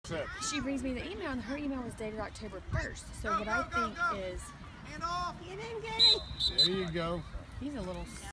She brings me the email, and her email was dated October 1st. So what I think is, Get in, Gary. There you go. he's a little